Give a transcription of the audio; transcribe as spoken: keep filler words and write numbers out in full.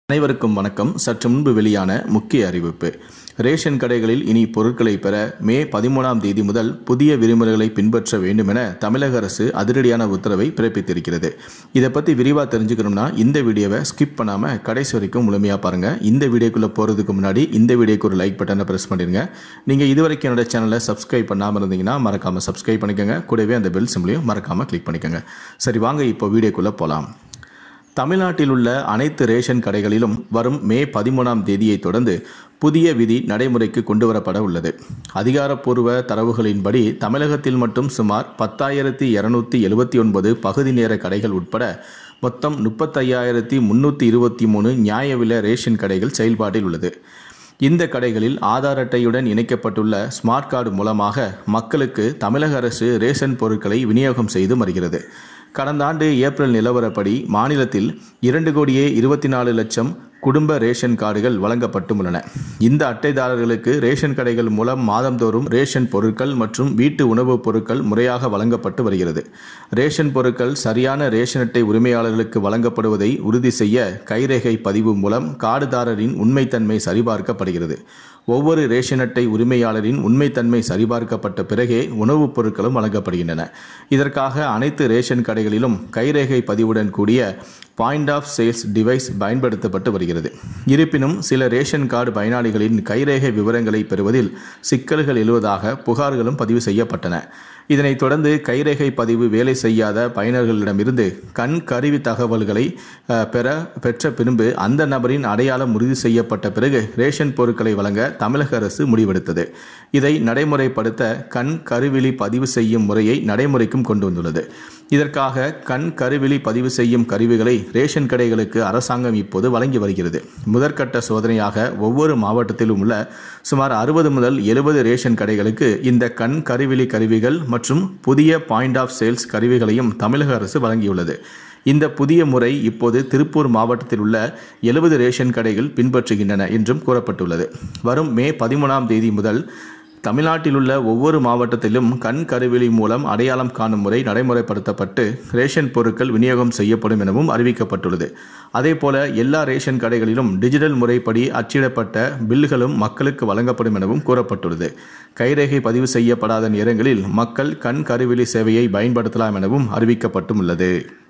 அனைவருக்கும் வணக்கம். சற்று முன்பு வெளியான முக்கிய அறிவிப்பு. ரேஷன் கடைகளில் இனி பொருட்களை பெற மே பதிமூணாம் தேதி முதல் புதிய விதிமுறைகளை பின்பற்ற வேண்டும் என தமிழக அரசு அதிரடியான உத்தரவை பிறப்பித்திருக்கிறது. இதை பற்றி விரிவாக தெரிஞ்சுக்கணும்னா இந்த வீடியோவை ஸ்கிப் பண்ணாமல் கடைசி வரைக்கும் முழுமையாக பாருங்கள். இந்த வீடியோக்குள்ளே போகிறதுக்கு முன்னாடி இந்த வீடியோக்கு ஒரு லைக் பட்டனை ப்ரெஸ் பண்ணிடுங்க. நீங்கள் இதுவரைக்கும் என்னோட சேனலை சப்ஸ்கிரைப் பண்ணாமல் இருந்தீங்கன்னா மறக்காமல் சப்ஸ்கிரைப் பண்ணிக்கோங்க. கூடவே அந்த பெல் சிம்லையும் மறக்காமல் கிளிக் பண்ணிக்கோங்க. சரி, வாங்க இப்போ வீடியோக்குள்ளே போகலாம். தமிழ்நாட்டில் உள்ள அனைத்து ரேஷன் கடைகளிலும் வரும் மே பதிமூணாம் தேதியை தொடர்ந்து புதிய விதி நடைமுறைக்கு கொண்டு வரப்பட உள்ளது. அதிகாரப்பூர்வ தரவுகளின்படி தமிழகத்தில் மட்டும் சுமார் பத்தாயிரத்தி இருநூத்தி எழுபத்தி ஒன்பது பகுதி நேர கடைகள் உட்பட மொத்தம் முப்பத்தையாயிரத்தி முன்னூற்றி இருபத்தி மூணு நியாய விலை ரேஷன் கடைகள் செயல்பாட்டில் உள்ளது. இந்த கடைகளில் ஆதார் அட்டையுடன் இணைக்கப்பட்டுள்ள ஸ்மார்ட் கார்டு மூலமாக மக்களுக்கு தமிழக அரசு ரேஷன் பொருட்களை விநியோகம் செய்து வருகிறது. கடந்த ஆண்டு ஏப்ரல் நிலவரப்படி மாநிலத்தில் இரண்டு கோடியே இருபத்தி நாலு லட்சம் குடும்ப ரேஷன் கார்டுகள் வழங்கப்பட்டுள்ளன. இந்த அட்டைதாரர்களுக்கு ரேஷன் கடைகள் மூலம் மாதந்தோறும் ரேஷன் பொருட்கள் மற்றும் வீட்டு உணவுப் பொருட்கள் முறையாக வழங்கப்பட்டு வருகிறது. ரேஷன் பொருட்கள் சரியான ரேஷன் அட்டை உரிமையாளர்களுக்கு வழங்கப்படுவதை உறுதி செய்ய கைரேகை பதிவு மூலம் கார்டுதாரரின் உண்மைத்தன்மை சரிபார்க்கப்படுகிறது. ஒவ்வொரு ரேஷன் அட்டை உரிமையாளரின் உண்மைத்தன்மை சரிபார்க்கப்பட்ட பிறகே உணவுப் பொருட்களும் வழங்கப்படுகின்றன. இதற்காக அனைத்து ரேஷன் கடைகளிலும் கைரேகை பதிவுடன் கூடிய பாயிண்ட் ஆஃப் சேல்ஸ் டிவைஸ் பயன்படுத்தப்பட்டு வருகிறது. இருப்பினும் சில ரேஷன் கார்டு பயனாளிகளின் கைரேகை விவரங்களை பெறுவதில் சிக்கல்கள் எழுவதாக புகார்களும் பதிவு செய்யப்பட்டன. இதனைத் தொடர்ந்து கைரேகை பதிவு வேலை செய்யாத பயனர்களிடமிருந்து கண் கருவி தகவல்களை பெற பெற்ற பின்பு அந்த நபரின் அடையாளம் உறுதி செய்யப்பட்ட பிறகு ரேஷன் பொருட்களை வழங்க தமிழக அரசு முடிவெடுத்தது. இதை நடைமுறைப்படுத்த கண் கருவிழி பதிவு செய்யும் முறையை நடைமுறைக்கும் கொண்டு வந்துள்ளது. இதற்காக கண் கருவிழி பதிவு செய்யும் கருவிகளை ரேஷன் கடைகளுக்கு அரசாங்கம் இப்போது வழங்கி வருகிறது. முதற்கட்ட சோதனையாக ஒவ்வொரு மாவட்டத்திலும் உள்ள சுமார் அறுபது முதல் எழுபது ரேஷன் கடைகளுக்கு இந்த கண் கருவிழி கருவிகள் மற்றும் புதிய பாயிண்ட் ஆஃப் சேல்ஸ் கருவிகளையும் தமிழக அரசு வழங்கியுள்ளது. இந்த புதிய முறை இப்போது திருப்பூர் மாவட்டத்தில் உள்ள எழுபது ரேஷன் கடைகள் பின்பற்றுகின்றன என்றும் கூறப்பட்டுள்ளது. வரும் மே பதிமூணாம் தேதி முதல் தமிழ்நாட்டில் உள்ள ஒவ்வொரு மாவட்டத்திலும் கண் கருவிழி மூலம் அடையாளம் காணும் முறை நடைமுறைப்படுத்தப்பட்டு ரேஷன் பொருட்கள் விநியோகம் செய்யப்படும் எனவும் அறிவிக்கப்பட்டுள்ளது. அதேபோல எல்லா ரேஷன் கடைகளிலும் டிஜிட்டல் முறைப்படி அச்சிடப்பட்ட பில்களும் மக்களுக்கு வழங்கப்படும் எனவும் கூறப்பட்டுள்ளது. கைரேகை பதிவு செய்யப்படாத நேரங்களில் மக்கள் கண் கருவிழி சேவையை பயன்படுத்தலாம் எனவும் அறிவிக்கப்பட்டும் உள்ளது.